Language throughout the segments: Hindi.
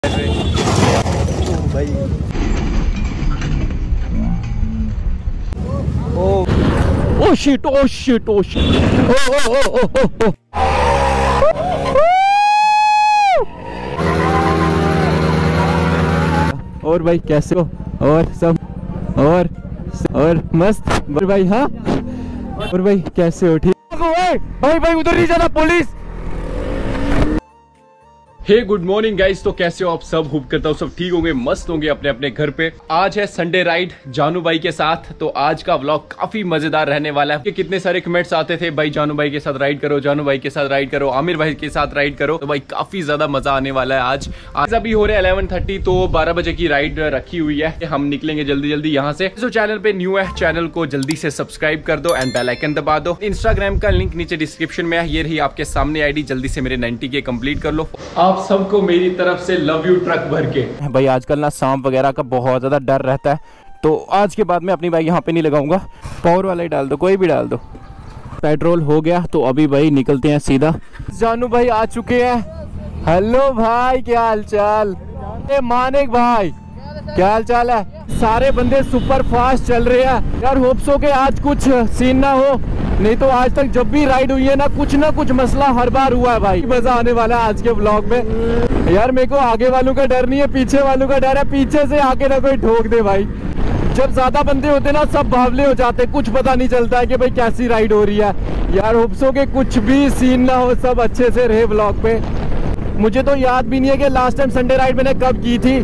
भाई oh shit oh shit oh shit oh और भाई कैसे हो? और सब और मस्त भाई। हाँ और भाई कैसे हो? ठीक भाई भाई उधर नहीं जाना, police. Hey good morning guys, तो कैसे हो आप सब? होप करता हूँ सब ठीक होंगे, मस्त होंगे अपने अपने घर पे। आज है संडे राइड जानू भाई के साथ, तो आज का व्लॉग काफी मजेदार रहने वाला है। कितने सारे कमेंट्स आते थे, भाई जानू भाई के साथ राइड करो, जानू भाई के साथ राइड करो, आमिर भाई के साथ राइड करो। तो भाई काफी ज्यादा मजा आने वाला है आज अभी हो रहा है 11:30, तो 12 बजे की राइड रखी हुई है। हम निकलेंगे जल्दी जल्दी यहाँ से। जो चैनल पे न्यू है, चैनल को जल्दी से सब्सक्राइब कर दो एंड बेल आइकन दबा दो। इंस्टाग्राम का लिंक नीचे डिस्क्रिप्शन में है, ये रही आपके सामने आईडी। जल्दी से मेरे 90K कंप्लीट कर लो। आप सबको मेरी तरफ से लव यू ट्रक भर के। भाई आजकल ना सांप वगैरह का बहुत ज्यादा डर रहता है, तो आज के बाद मैं अपनी बाइक यहाँ पे नहीं लगाऊंगा। पावर वाला ही डाल दो, कोई भी डाल दो। पेट्रोल हो गया, तो अभी भाई निकलते हैं सीधा। जानू भाई आ चुके हैं। हेलो भाई, क्या हाल चाल? मानिक भाई क्या हाल चाल है? सारे बंदे सुपर फास्ट चल रहे हैं यार। होप सो के आज कुछ सीन ना हो, नहीं तो आज तक जब भी राइड हुई है ना कुछ मसला हर बार हुआ है भाई। मजा आने वाला है आज के व्लॉग में यार। मेरे को आगे वालों का डर नहीं है, पीछे वालों का डर है। पीछे से आके ना कोई ठोक दे भाई। जब ज्यादा बंदे होते ना सब बावले हो जाते, कुछ पता नहीं चलता है कि भाई कैसी राइड हो रही है यार। होप सो के कुछ भी सीन ना हो, सब अच्छे से रहे व्लॉग पे। मुझे तो याद भी नहीं है कि लास्ट टाइम संडे राइड मैंने कब की थी।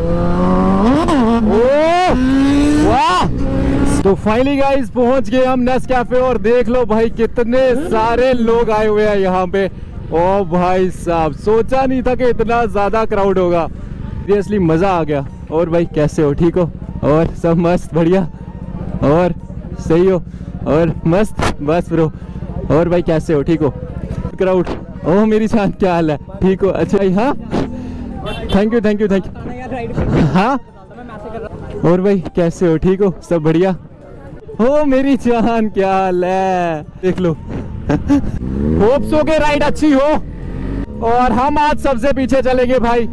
वाह, तो फाइनली गाइस पहुंच गए हम नेस्कैफे, और देख लो भाई कितने सारे लोग आए हुए हैं यहाँ पे। ओ भाई साहब, सोचा नहीं था कि इतना ज्यादा क्राउड होगा। सीरियसली मजा आ गया। और भाई कैसे हो? ठीक हो? और सब मस्त बढ़िया और सही हो और मस्त बस ब्रो। और भाई कैसे हो? ठीक हो? क्राउड, ओह मेरी जान क्या हाल है? ठीक हो? अच्छा भाई। हाँ थैंक यू। हाँ और भाई कैसे हो? ठीक हो? सब बढ़िया हो मेरी जान, क्या हाल है? देख लो। होप सो के राइड अच्छी हो, और हम आज सबसे पीछे चलेंगे भाई।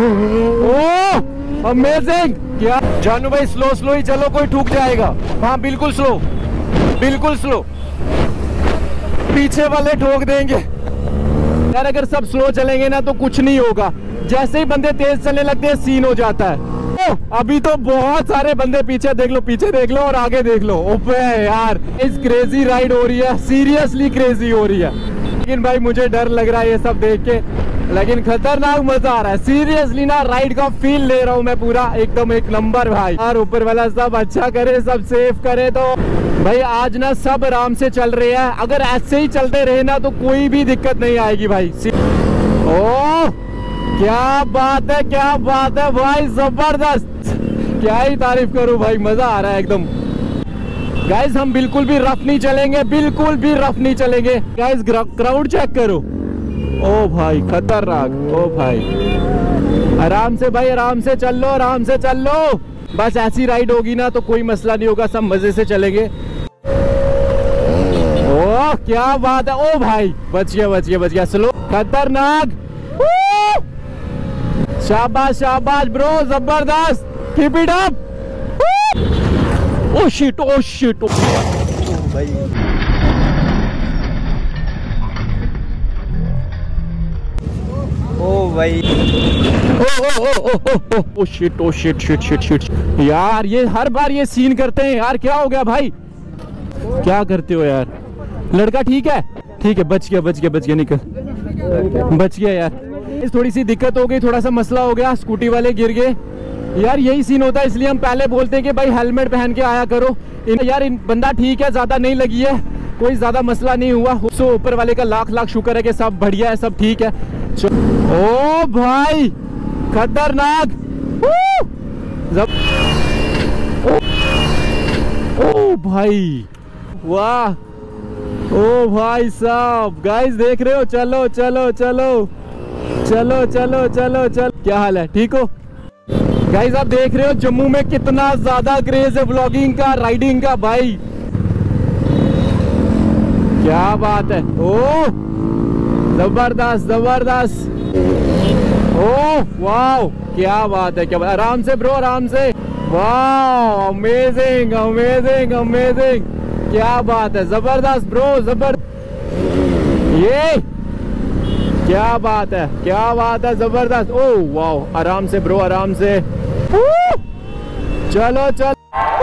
Oh amazing. क्या जानू भाई, स्लो ही चलो, कोई ठुक जाएगा। हाँ बिल्कुल स्लो, बिल्कुल स्लो। पीछे वाले ठोक देंगे यार। अगर सब स्लो चलेंगे ना तो कुछ नहीं होगा। जैसे ही बंदे तेज चलने लगते हैं सीन हो जाता है। अभी तो बहुत सारे बंदे पीछे देख लो, पीछे देख लो और आगे देख लो। ओपे यार, इस क्रेजी राइड हो रही है, सीरियसली क्रेजी हो रही है। लेकिन भाई मुझे डर लग रहा है ये सब देख के, लेकिन खतरनाक मजा आ रहा है। सीरियसली ना राइड का फील ले रहा हूँ मैं पूरा, एकदम एक नंबर भाई। यार ऊपर वाला सब अच्छा करे, सब सेफ करे। तो भाई आज ना सब आराम से चल रहे हैं। अगर ऐसे ही चलते रहे ना तो कोई भी दिक्कत नहीं आएगी भाई। ओह क्या बात है, क्या बात है भाई, जबरदस्त। क्या ही तारीफ करूं भाई, मजा आ रहा है एकदम। गाइस हम बिल्कुल भी रफ नहीं चलेंगे, बिल्कुल भी रफ नहीं चलेंगे। गाइस क्राउड चेक करो। ओ भाई खतरनाक। ओ भाई आराम से भाई, आराम से चल लो, आराम से चल लो। बस ऐसी राइड होगी ना तो कोई मसला नहीं होगा, सब मजे से चलेंगे। ओ क्या बात है। ओ भाई बच गया। स्लो, खतरनाक। शाबाश ब्रो, जबरदस्त। Keep it up. Oh shit भाई। ओ भाई ओ शिट यार, ये हर बार ये सीन करते हैं यार। क्या हो गया भाई? क्या करते हो यार? लड़का ठीक है? बच गया निकल, बच गया यार। थोड़ी सी दिक्कत हो गई, थोड़ा सा मसला हो गया, स्कूटी वाले गिर गए यार। यही सीन होता है, इसलिए हम पहले बोलते हैं कि भाई हेलमेट पहन के आया करो। यार बंदा ठीक है, ज्यादा नहीं लगी है, कोई ज्यादा मसला नहीं हुआ। सो ऊपर वाले का लाख शुक्र है कि सब बढ़िया है, सब ठीक है। ओ भाई खतरनाक। ओ भाई वाह। ओ भाई साहब, गाइस देख रहे हो? चलो। क्या हाल है? ठीक हो? गाइस आप देख रहे हो जम्मू में कितना ज्यादा क्रेज है व्लॉगिंग का, राइडिंग का भाई। क्या बात है। ओ जबरदस्त। ओह वाओ, क्या बात है, क्या बात। आराम से ब्रो, आराम से। वाओ, अमेजिंग अमेजिंग अमेजिंग, क्या बात है, जबरदस्त ब्रो, ये क्या बात है, क्या बात है, जबरदस्त। ओह वाओ, आराम से ब्रो, आराम से। चलो चलो।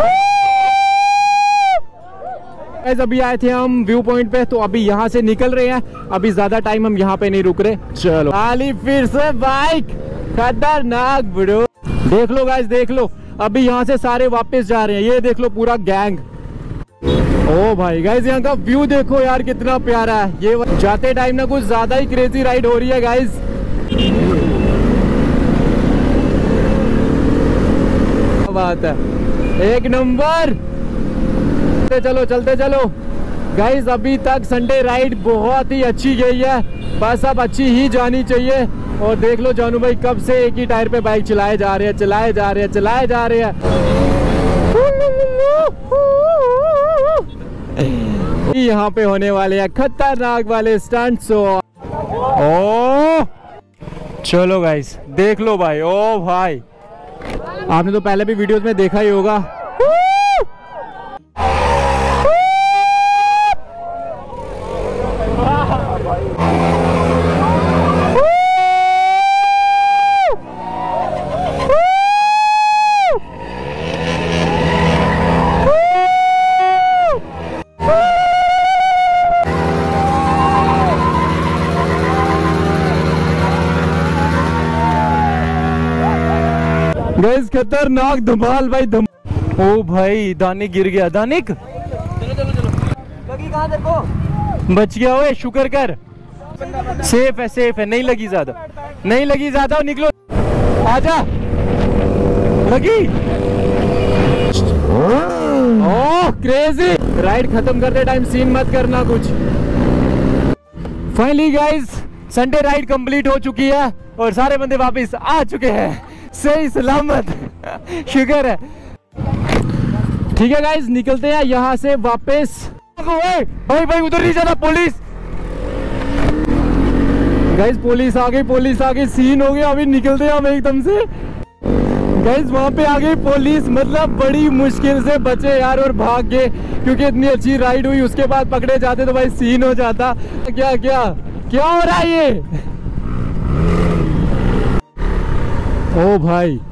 अभी आए थे हम व्यू पॉइंट पे, तो अभी यहाँ से निकल रहे हैं। अभी ज्यादा टाइम हम यहाँ पे नहीं रुक रहे। चलो खाली फिर से बाइक, खतरनाक ब्रो। देख लो गाइस, देख लो, अभी यहाँ से सारे वापस जा रहे हैं। ये देख लो पूरा गैंग। ओ भाई गाइस, यहाँ का व्यू देखो यार, कितना प्यारा है। ये जाते टाइम ना कुछ ज्यादा ही क्रेजी राइड हो रही है गाइस। क्या बात है, एक नंबर। चलो चलते चलो गाइस। अभी तक संडे राइड बहुत ही अच्छी गई है, बस अब अच्छी ही जानी चाहिए। और देख लो जानू भाई कब से एक ही टायर पे बाइक चलाए जा रहे हैं, चलाए जा रहे हैं, चलाए जा रहे हैं। यहाँ पे होने वाले हैं खतरनाक वाले स्टंट्स। ओ चलो गाइस, देख लो भाई। ओ भाई, आपने तो पहले भी वीडियोस में देखा ही होगा। गाइस खतरनाक धमाल भाई, ओ भाई, दानिक गिर गया। दानिक चलो चलो चलो, लगी कहाँ देखो, बच गया। ओए शुक्र कर, सेफ है, सेफ है, नहीं लगी ज्यादा, नहीं लगी ज्यादा। निकलो, आजा, लगी। ओह क्रेजी राइड खत्म करते टाइम सीन मत करना कुछ। Finally guys, Sunday ride complete हो चुकी है और सारे बंदे वापस आ चुके हैं सही सलामत। शुक्र है। ठीक है गाइस, निकलते हैं यहाँ से वापस। भाई भाई उधर नहीं जाना, पुलिस। गाइस पुलिस आ गई, पुलिस आ गई, सीन हो गया। अभी निकलते हैं हम एकदम से। गाइस वहां पे आ गई पुलिस, मतलब बड़ी मुश्किल से बचे यार और भाग गए, क्योंकि इतनी अच्छी राइड हुई। उसके बाद पकड़े जाते तो भाई सीन हो जाता। क्या क्या क्या हो रहा है ये? ओ भाई,